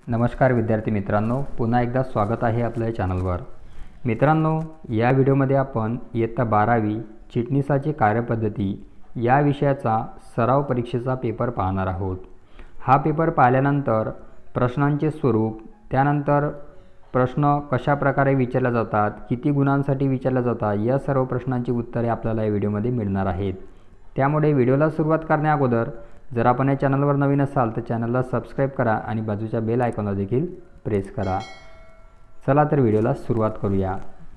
नमस्कार विद्यार्थी मित्रांनो, पुन्हा एकदा स्वागत आहे आपल्या चॅनलवर। मित्रांनो, या व्हिडिओमध्ये आपण इयत्ता 12वी चिटणीसाची कार्यपद्धती या विषयाचा सराव परीक्षेचा पेपर पाहणार आहोत। हा पेपर पाहिल्यानंतर प्रश्नांचे स्वरूप, त्यानंतर प्रश्न कशा प्रकारे विचारले जातात, किती गुणांसाठी विचारले जातात, या सर्व प्रश्नांची उत्तरे आपल्याला या व्हिडिओमध्ये मिळणार आहेत। त्यामुळे व्हिडिओला सुरुवात करण्याअगोदर जर आपण या चॅनलवर नवीन असाल तर चॅनलला सबस्क्राइब करा आणि बाजूच्या बेल आयकॉनला देखील प्रेस करा। चला तर व्हिडिओला सुरुवात करूया।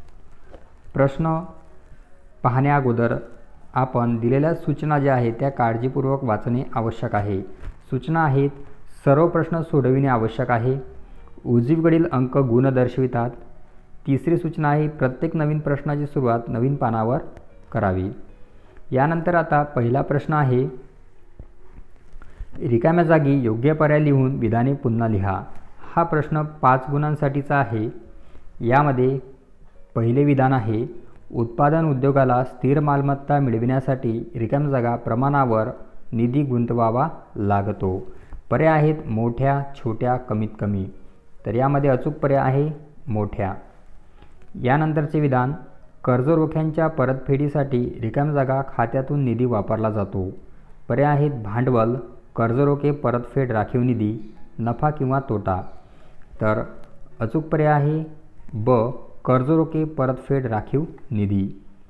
प्रश्न पाहण्याअगोदर आपण दिलेल्या सूचना ज्या आहेत त्या काळजीपूर्वक वाचणे आवश्यक आहे। सूचना आहेत: सर्व प्रश्न सोडविणे आवश्यक आहे। उजवीकडील अंक गुण दर्शवितात। तिसरी सूचना आहे: प्रत्येक नवीन प्रश्नाची सुरुवात नवीन पानावर करावी। यानंतर आता पहिला प्रश्न आहे: रिकाम्या जागी योग्य पर्याय लिहून विधाने पुन्हा लिहा। हा प्रश्न 5 गुणांसाठीचा आहे। यामध्ये पहिले विधान आहे: उत्पादन उद्योगाला स्थिर मालमत्ता मिळविण्यासाठी रिकाम्या जागा प्रमाणावर निधी गुंतवावा लागतो। पर्याय आहेत मोठ्या, छोट्या, कमीत कमी। तर यामध्ये अचूक पर्याय आहे मोठ्या। यानंतरचे विधान: कर्ज रोख्यांच्या परतफेडीसाठी रिकाम्या जागा खात्यातून निधी वापरला जातो। पर्याय आहेत भांडवल, कर्जरोखे, परतफेड, राखीव निधी, नफा किंवा तोटा। तर अचूक पर्याय आहे ब, कर्जरोखे, परतफेड, राखीव निधी।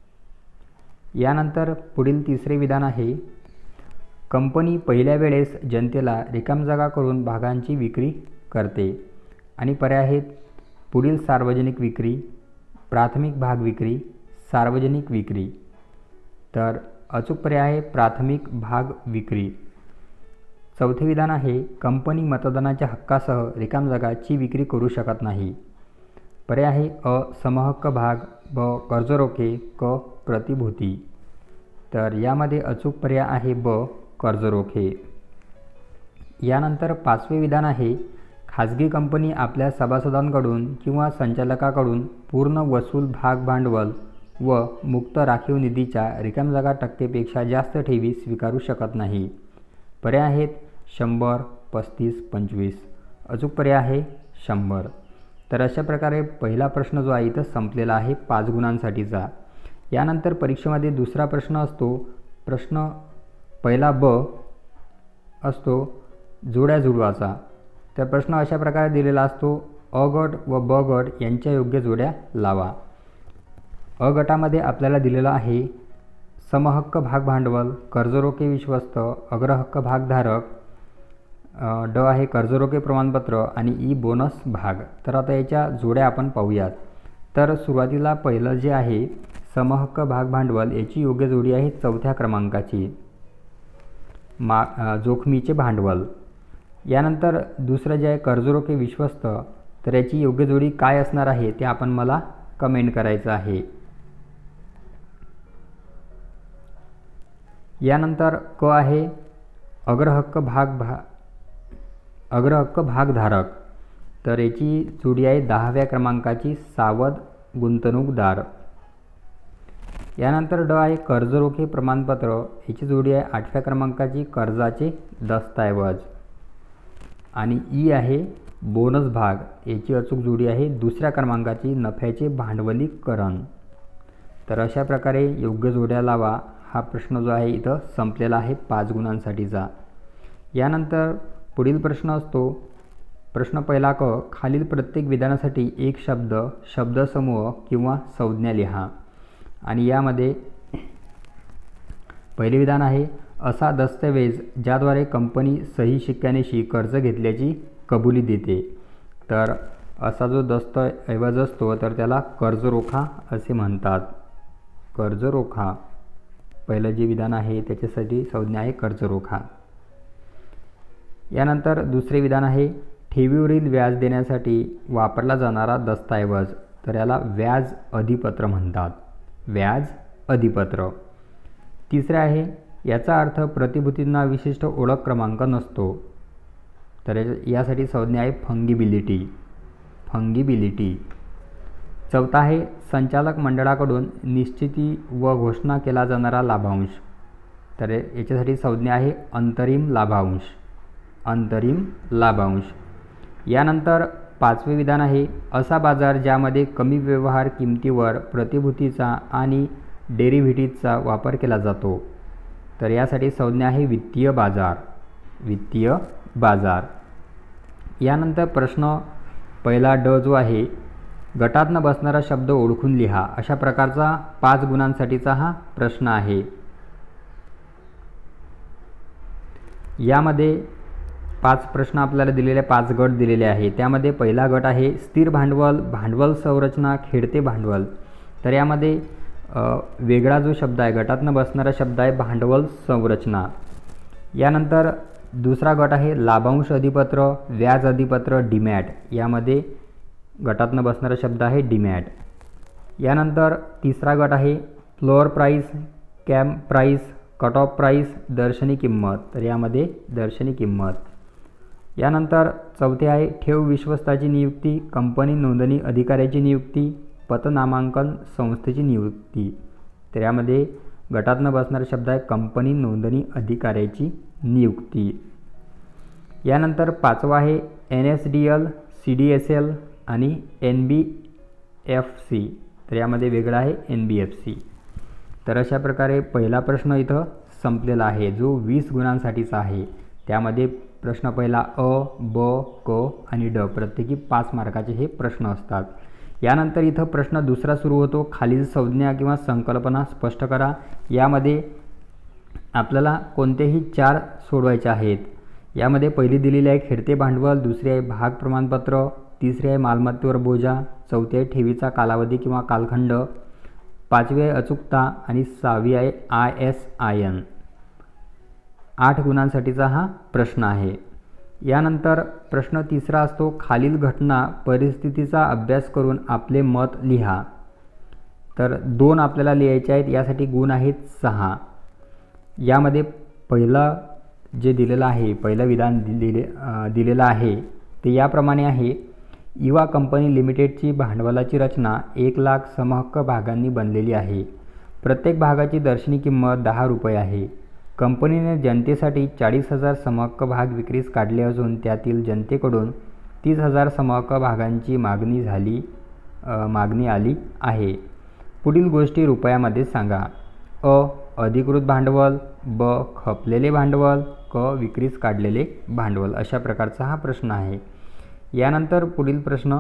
यानंतर पुढील तिसरे विधान आहे: कंपनी पहिल्या वेळेस जनतेला रिकाम्या जागा करून भागांची विक्री करते। आणि पर्याय आहेत पुढील सार्वजनिक विक्री, प्राथमिक भाग विक्री, सार्वजनिक विक्री। तर अचूक पर्याय आहे प्राथमिक भाग विक्री। चौथे विधान आहे: कंपनी मतदानाच्या हक्कासह रिकाम्या जागाची विक्री करू शकत नाही। पर्याय आहे अ, समहक्क भाग, ब, कर्जरोखे, क, प्रतिभूती। तर यामध्ये अचूक पर्याय आहे ब, कर्जरोखे। यानंतर पाचवे विधान आहे: खाजगी कंपनी आपल्या सभासदांकडून किंवा संचालकाकडून पूर्ण वसूल भाग भांडवल व मुक्त राखीव निधीच्या रिकाम्या जागा टक्केपेक्षा जास्त ठेवी स्वीकारू शकत नाही। पर्याय आहेत 100, 35, 25। अचूक पर्याय आहे 100। तर अशा प्रकारे पहिला प्रश्न जो आहे इथं संपलेला आहे 5 गुणांसाठीचा। यानंतर परीक्षेमध्ये दुसरा प्रश्न असतो। प्रश्न पहिला ब असतो जोड्या जुळवाचा। तर प्रश्न अशा प्रकारे दिलेला असतो: अ गट व ब गट यांच्या योग्य जोड्या लावा। अ गटामध्ये आपल्याला दिलेला आहे समहक्क भाग भांडवल, कर्जरोखे विश्वस्त, अग्रहक्क भागधारक, ड आहे कर्जरोखे प्रमाणपत्र आणि ई बोनस भाग। तर आता याच्या जोड्या आपण पाहूयात। तर सुरुवातीला पहिलं जे आहे समहक्क भाग भांडवल याची योग्य जोडी आहे 4थ्या क्रमांकाची, जोखमीचे भांडवल। यानंतर दुसरं जे आहे कर्जरोखे विश्वस्त, तर याची योग्य जोडी काय असणार आहे ते आपण मला कमेंट करायचं आहे। यानंतर क आहे अग्रहक्क भागधारक, तर याची जोडी आहे 10व्या क्रमांकाची, सावध गुंतवणूकदार। यानंतर ड आहे कर्जरोखे प्रमाणपत्र, याची जोडी आहे 8व्या क्रमांकाची, कर्जाचे दस्तऐवज। आणि ई आहे बोनस भाग, याची अचूक जोडी आहे 2ऱ्या क्रमांकाची, नफ्याचे भांडवलीकरण। तर अशा प्रकारे योग्य जोड्या लावा। हा प्रश्न जो आहे इथं संपलेला आहे 5 गुणांसाठीचा। यानंतर पुढील प्रश्न असतो प्रश्न पहिला क, खालील प्रत्येक विधानासाठी एक शब्द, शब्दसमूह किंवा संज्ञा लिहा। आणि यामध्ये पहिले विधान आहे: असा दस्तऐवज ज्याद्वारे कंपनी सही शिक्क्यानिशी कर्ज घेतल्याची कबुली देते। तर असा जो दस्तऐवज असतो तर त्याला कर्जरोखा असे म्हणतात। कर्जरोखा पहिलं जे विधान आहे त्याच्यासाठी संज्ञा आहे कर्जरोखा। यानंतर दुसरे विधान आहे: ठेवीवरील व्याज देण्यासाठी वापरला जाणारा दस्तऐवज, तर याला व्याज अधिपत्र म्हणतात, व्याज अधिपत्र। तिसरे आहे: याचा अर्थ प्रतिभूतींना विशिष्ट ओळख क्रमांक नसतो, तर यासाठी संज्ञा आहे फंगिबिलिटी, फंगिबिलिटी। चौथा आहे संचालक मंडळाकडून निश्चिती व घोषणा केला जाणारा लाभांश, तर याच्यासाठी संज्ञा आहे अंतरिम लाभांश, अंतरिम लाभांश। यानंतर 5वे विधान आहे, असा बाजार ज्यामध्ये कमी व्यवहार किमतीवर प्रतिभूतीचा आणि डेरिव्हेटिव्हचा वापर केला जातो. तर यासाठी संज्ञा आहे वित्तीय बाजार. वित्तीय बाजार. यानंतर प्रश्न पहिला ड जो आहे, गटात न बसणारा शब्द ओळखून लिहा. अशा प्रकारचा 5 गुणांसाठीचा हा प्रश्न आहे. यामध्ये 5 प्रश्न आपल्याला दिलेले 5 गट दिलेले आहे. त्यामध्ये पहिला गट आहे स्थिर भांडवल, भांडवल संरचना, खेळते भांडवल. तर यामध्ये वेगळा जो शब्द आहे, गटात न बसणारा शब्द आहे भांडवल संरचना. यानंतर दुसरा गट आहे लाभांश अधिपत्र, व्याज अधिपत्र, डीमॅट. यामध्ये गटात न बसणारा शब्द आहे डीमॅट. यानंतर तिसरा गट आहे floor price, cap price, cut off price, दर्शनी किंमत. तर यामध्ये दर्शनी किंमत. यानंतर चौथे आहे ठेव विश्वस्ताची नियुक्ती, कंपनी नोंदणी अधिकाऱ्याची नियुक्ती, पतनामांकन संस्थेची नियुक्ती. तर यामध्ये गटात न बसणारा शब्द आहे कंपनी नोंदणी अधिकाऱ्याची नियुक्ती. यानंतर 5वा आहे NSDL, CDSL आणि NBFC. तर यामध्ये वेगळा आहे NBFC. तर अशा प्रकारे पहिला प्रश्न इथं संपलेला आहे, जो 20 गुणांसाठीचा आहे. त्यामध्ये प्रश्न पहिला अ, ब, क आणि ड प्रत्येकी 5 मार्काचे हे प्रश्न असतात. यानंतर इथं प्रश्न दुसरा सुरू होतो, खालील संज्ञा किंवा संकल्पना स्पष्ट करा. यामध्ये आपल्याला कोणतेही 4 सोडवायचे आहेत. यामध्ये पहिली दिलेली आहे खेळते भांडवल, दुसरी आहे भाग प्रमाणपत्र, तिसरी आहे मालमत्तेवर बोजा, चौथी आहे ठेवीचा कालावधी किंवा कालखंड, 5वी आहे अचूकता आणि 6वी आहे ISIN. 8 गुणांसाठीचा हा प्रश्न आहे. यानंतर प्रश्न तिसरा असतो, खालील घटना परिस्थितीचा अभ्यास करून आपले मत लिहा. तर 2 आपल्याला लिहायचे आहेत. यासाठी गुण आहेत 6. यामध्ये पहिलं जे दिलेलं आहे, पहिलं विधान दिलेलं आहे ते याप्रमाणे आहे, इवा कंपनी लिमिटेडची भांडवलाची रचना 1,00,000 समहक्क भागांनी बनलेली आहे. प्रत्येक भागाची दर्शनी किंमत 10 रुपये आहे. कंपनीने जनतेसाठी 40,000 समहक्क भाग विक्रीस काढले असून त्यातील जनतेकडून 30,000 समहक्क भागांची मागणी आली आहे. पुढील गोष्टी रुपयामध्ये सांगा. अ. अधिकृत भांडवल, ब. खपलेले भांडवल, क. विक्रीस काढलेले भांडवल. अशा प्रकारचा हा प्रश्न आहे. यानंतर पुढील प्रश्न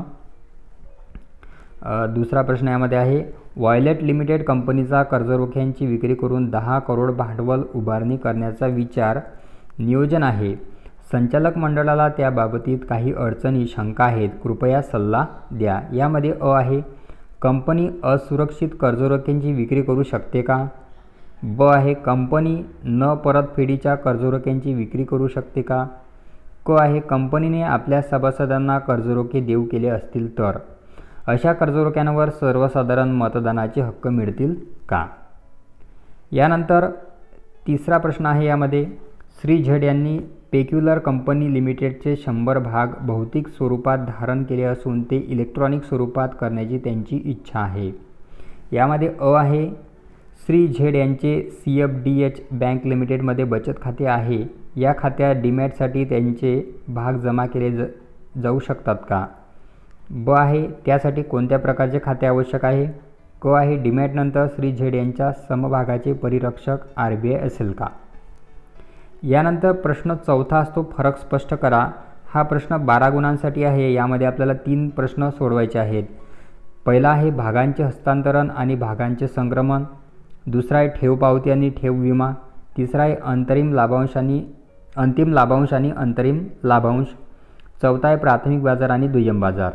दुसरा प्रश्न यामध्ये आहे, वॉयलेट लिमिटेड कंपनीचा कर्जरोख्यांची विक्री करून 10 करोड भांडवल उभारणी करण्याचा विचार नियोजन आहे. संचालक मंडळाला त्याबाबतीत काही अडचणी शंका आहेत, कृपया सल्ला द्या. यामध्ये अ आहे, कंपनी असुरक्षित कर्जरोख्यांची विक्री करू शकते का? ब आहे, कंपनी न परतफेडीच्या कर्जरोख्यांची विक्री करू शकते का? क आहे, कंपनीने आपल्या सभासदांना कर्जरोखे देऊ केले असतील तर अशा कर्जरोख्यांवर सर्वसाधारण मतदानाचे हक्क मिळतील का? यानंतर तिसरा प्रश्न आहे. यामध्ये श्री झेड यांनी पेक्युलर कंपनी लिमिटेडचे 100 भाग भौतिक स्वरूपात धारण केले असून ते इलेक्ट्रॉनिक स्वरूपात करण्याची त्यांची इच्छा आहे. यामध्ये अ आहे, श्री झेड यांचे CFDH बँक लिमिटेडमध्ये बचत खाते आहे. या खात्यात डीमॅटसाठी त्यांचे भाग जमा केले जाऊ शकतात का? ब आहे, त्यासाठी कोणत्या प्रकारचे खाते आवश्यक आहे? क आहे, डीमॅटनंतर श्री झेड यांच्या समभागाचे परिरक्षक RBI असेल का? यानंतर प्रश्न चौथा असतो, फरक स्पष्ट करा. हा प्रश्न 12 गुणांसाठी आहे. यामध्ये आपल्याला 3 प्रश्न सोडवायचे आहेत. पहिला आहे भागांचे हस्तांतरण आणि भागांचे संक्रमण, दुसरा आहे ठेव पावती आणि ठेव विमा, तिसरा आहे अंतिम लाभांश आणि अंतरिम लाभांश, चौथा आहे प्राथमिक बाजार आणि दुय्यम बाजार.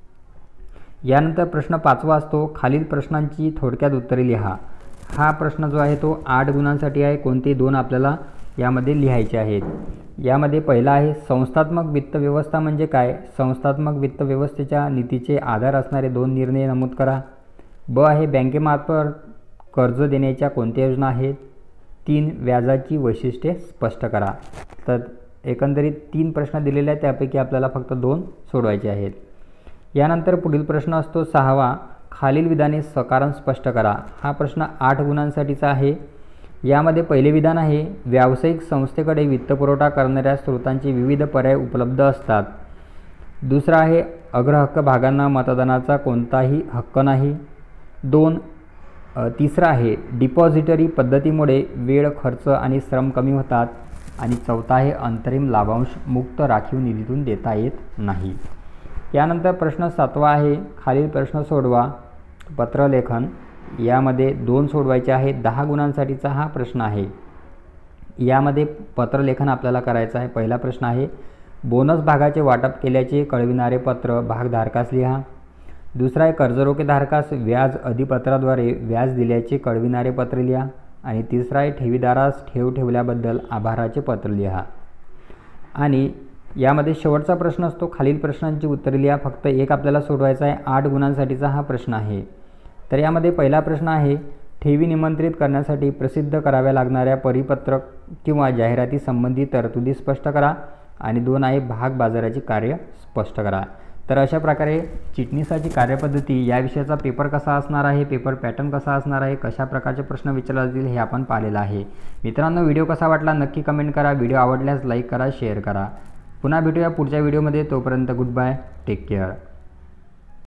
यानंतर प्रश्न 5वा असतो, खालील प्रश्नांची थोडक्यात उत्तरे लिहा. हा प्रश्न जो आहे तो 8 गुणांसाठी आहे. कोणते 2 आपल्याला यामध्ये लिहायचे आहेत. यामध्ये पहिला आहे, संस्थात्मक वित्त व्यवस्था म्हणजे काय? संस्थात्मक वित्त व्यवस्थेच्या नीतीचे आधार असणारे 2 निर्णय नमूद करा. ब आहे, बँकेमार्फत कर्ज देण्याच्या कोणत्या योजना आहेत? 3 व्याजाची वैशिष्ट्ये स्पष्ट करा. तर एकंदरीत 3 प्रश्न दिलेले आहेत, त्यापैकी आपल्याला फक्त 2 सोडवायचे आहेत. यानंतर पुढील प्रश्न असतो 6वा, खालील विधाने सकारण स्पष्ट करा. हा प्रश्न 8 गुणांसाठीचा आहे. यामध्ये पहिले विधान आहे, व्यावसायिक संस्थेकडे वित्तपुरवठा करणाऱ्या स्रोतांचे विविध पर्याय उपलब्ध असतात. दुसरा आहे अग्रहक्क भागांना मतदानाचा कोणताही हक्क नाही. 2. तिसरा आहे डिपॉझिटरी पद्धतीमुळे वेळ, खर्च आणि श्रम कमी होतात. आणि 4था आहे अंतरिम लाभांश मुक्त राखीव निधीतून देता येत नाही. यानंतर प्रश्न 7वा आहे खालील प्रश्न सोडवा. पत्रलेखन यामध्ये 2 सोडवायचे आहे. 10 गुणांसाठीचा हा प्रश्न आहे. यामध्ये पत्रलेखन आपल्याला करायचं आहे. पहिला प्रश्न आहे बोनस भागाचे वाटप केल्याचे कळविणारे पत्र भागधारकास लिहा. दुसरा आहे कर्जरोखेधारकास व्याज अधिपत्राद्वारे व्याज दिल्याचे कळविणारे पत्र लिहा. आणि तिसरा आहे ठेवीदारास ठेव ठेवल्याबद्दल आभाराचे पत्र लिहा. आणि यामध्ये शेवटचा प्रश्न असतो खालील प्रश्नांची उत्तरे लिहा. फक्त एक आपल्याला सोडवायचा आहे. 8 गुणांसाठीचा हा प्रश्न आहे. तर यामध्ये पहिला प्रश्न आहे ठेवी निमंत्रित करण्यासाठी प्रसिद्ध कराव्या लागणाऱ्या परिपत्रक किंवा जाहिराती संबंधी तरतुदी स्पष्ट करा. आणि 2 आहे भाग बाजाराची कार्य स्पष्ट करा. तर अशा प्रकारे चिटणीसाची कार्यपद्धती या विषयाचा पेपर कसा असणार आहे, पेपर पॅटर्न कसा असणार आहे, कशा प्रकारचे प्रश्न विचारले जातील हे आपण पाहिलेलं आहे. मित्रांनो, व्हिडिओ कसा वाटला नक्की कमेंट करा. व्हिडिओ आवडल्यास लाईक करा, शेअर करा. पुन्हा भेटूया पुढच्या व्हिडिओमध्ये. तोपर्यंत गुड बाय, टेक केअर.